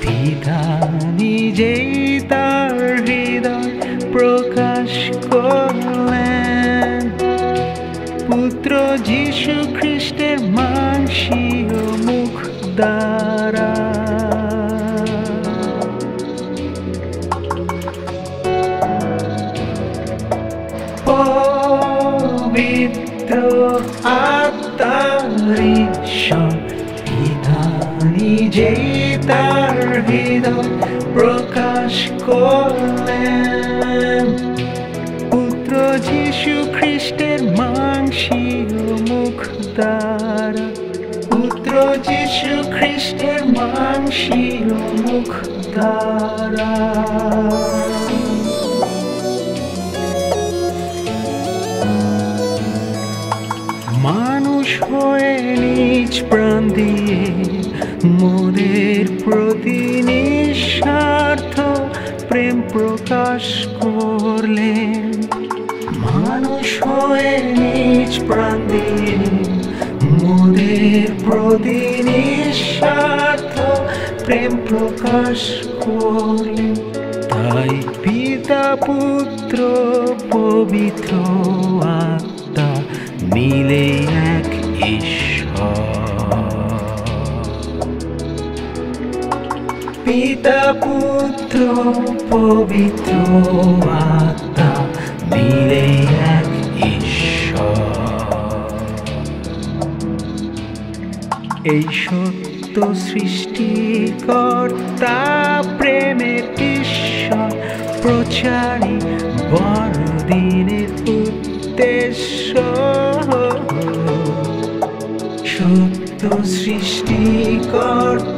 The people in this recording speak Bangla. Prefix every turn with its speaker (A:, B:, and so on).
A: পিতা নিজেই তার হৃদয় প্রকাশ করলেন, পুত্র যীশু খ্রিস্টের মাংসীয় মুখ দ্বারা। পবিত্র আত্মার ঈশ্বর পিতা নিজেই তার হৃদয় প্রকাশ করলেন, পুত্র যীশু খ্রিস্টের মাংসীয় মুখ দ্বারা, পুত্র যীশু খ্রিস্টের মাংসীয় মুখ দ্বারা। মানুষ হয়ে নিজ প্রাণ দিয়ে মোদের প্রতি নিঃস্বার্থ প্রেম প্রকাশ করলেন, মানুষ হয়ে নিজ প্রাণ দিয়ে মোদের প্রতি নিঃস্বার্থ প্রেম প্রকাশ করলেন। তাই পিতা পুত্র পবিত্র আত্মা মিলে এক ঈশ্বর, পিতা পুত্র পবিত্র আত্মা মিলে এক ঈশ্বর। এই সত্য সৃষ্টিকর্তা প্রেমের ঈশ্বর প্রচারী বড়দিনের উদ্দেশ্য, সত্য সৃষ্টিকর্তা